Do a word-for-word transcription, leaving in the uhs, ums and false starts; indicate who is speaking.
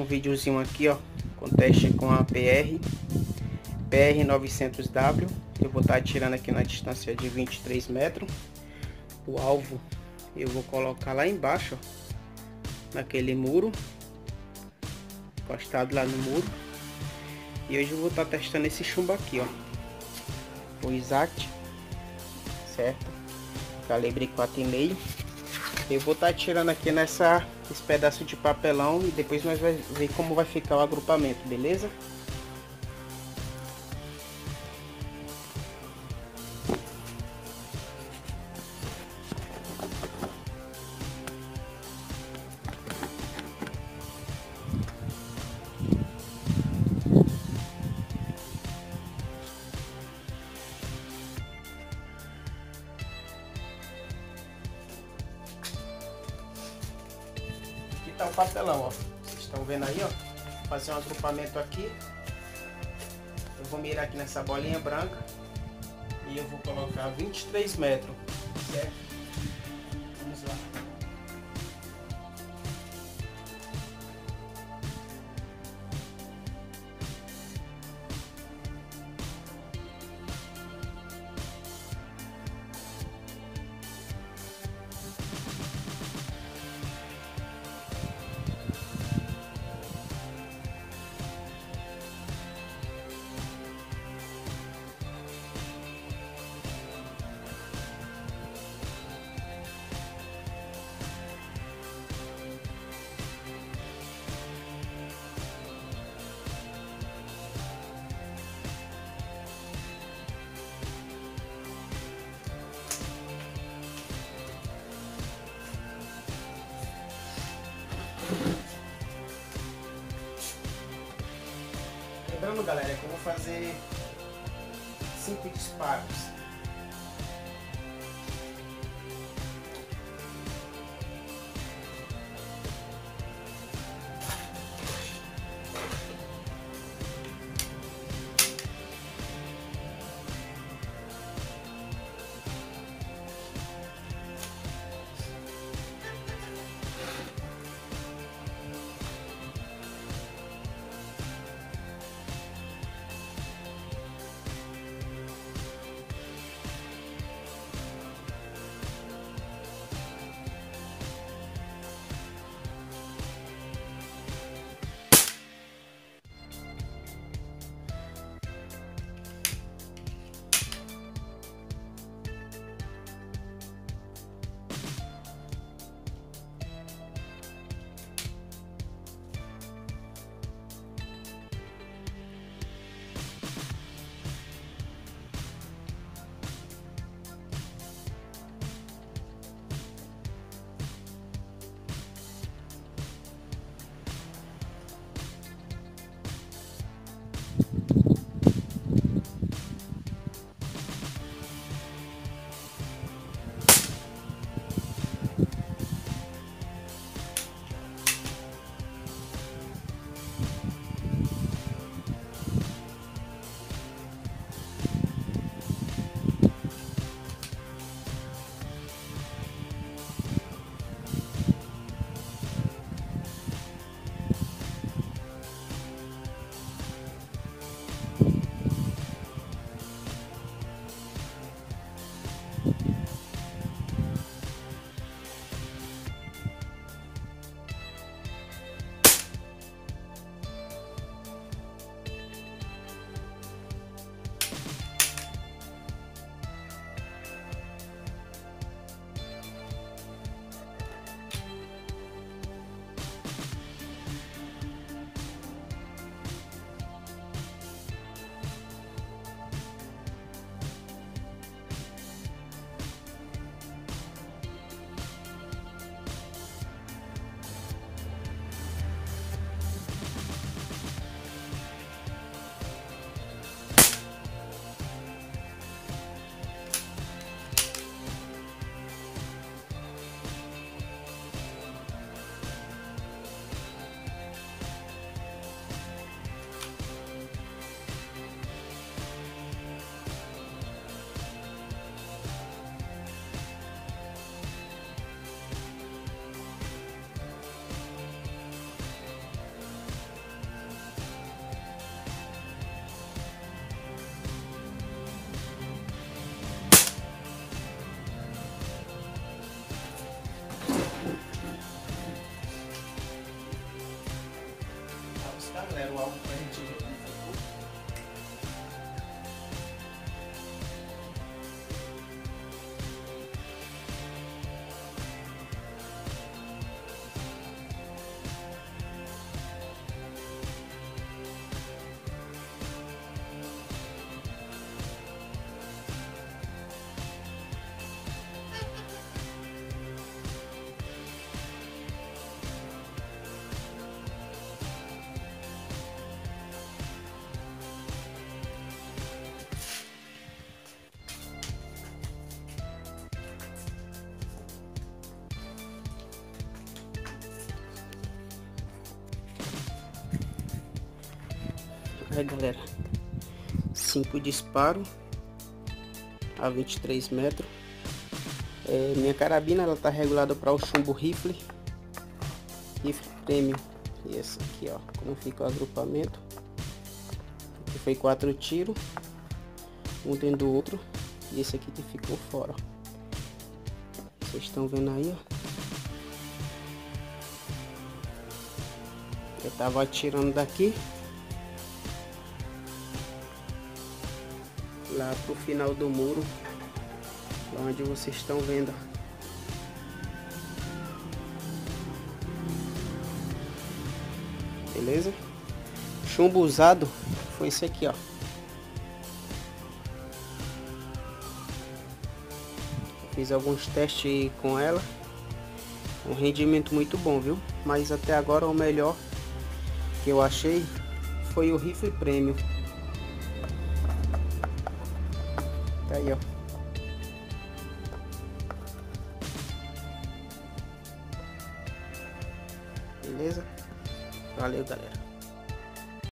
Speaker 1: um videozinho aqui, ó, com teste com a P R P R novecentos W. Eu vou estar atirando aqui na distância de vinte e três metros. O alvo eu vou colocar lá embaixo, ó, naquele muro, encostado lá no muro. E hoje eu vou estar testando esse chumbo aqui, ó, o Exact, certo? Calibre quatro e meio. Eu vou estar atirando aqui nessa esse pedaço de papelão e depois nós vamos ver como vai ficar o agrupamento, beleza? Aqui tá o papelão, ó. Vocês estão vendo aí, ó. Vou fazer um agrupamento aqui. Eu vou mirar aqui nessa bolinha branca e eu vou colocar vinte e três metros, certo? Vamos lá. Lembrando, galera, que eu vou fazer cinco disparos. Aí, galera, cinco disparos a vinte e três metros. É, minha carabina ela tá regulada para o chumbo rifle, rifle premium. E essa aqui, ó, como fica o agrupamento. Aqui foi quatro tiros, um dentro do outro, e esse aqui que ficou fora. Vocês estão vendo aí, ó. Eu tava atirando daqui lá pro final do muro, onde vocês estão vendo. Beleza? Chumbo usado foi esse aqui, ó. Fiz alguns testes com ela, um rendimento muito bom, viu? Mas até agora o melhor que eu achei foi o rifle premium. Tá aí, ó. Beleza? Valeu, galera.